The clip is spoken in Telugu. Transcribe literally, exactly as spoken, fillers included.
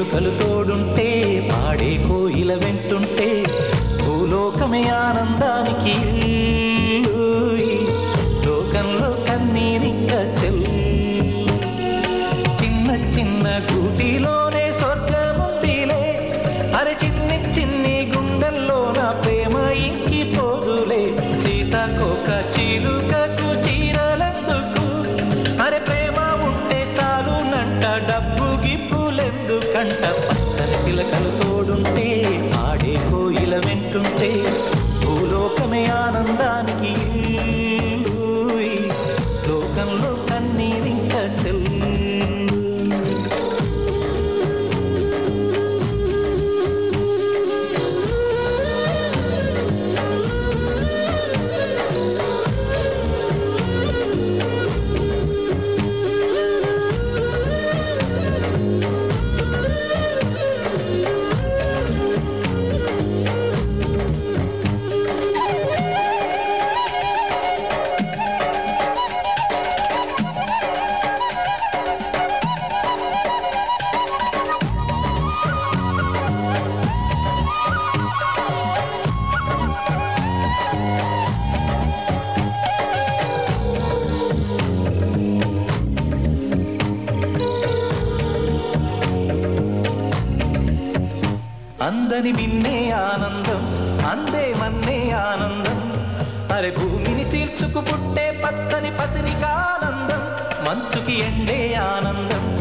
చిలుకలు తోడుంటే పాడే కోయిల వెంటుంటే భూలోకమే ఆనందానికి లోకంలో కన్నీరింక చెల్లు చిన్న చిన్న గూటిలోనే స్వర్గముందిలే అరే చిన్ని చిన్ని గుండెల్లో నా ప్రేమ ఇంకి పోదులే సీతాకోక చిలుకకు చీరలందుకు అరే ప్రేమ ఉంటే చాలునంట డబ్బు గిప్పులెందుకంట పచ్చని చిలకలు తోడుంటే ఆడే కోయిల వెంటుంటే భూలోకమే ఆనందానికి లోకంలో కన్నీరింక చెల్లు అందని విన్నే ఆనందం అందే మన్నే ఆనందం అరే భూమిని చీల్చుకు పుట్టే పచ్చని పసినికి ఆనందం మంచుకి ఎండే ఆనందం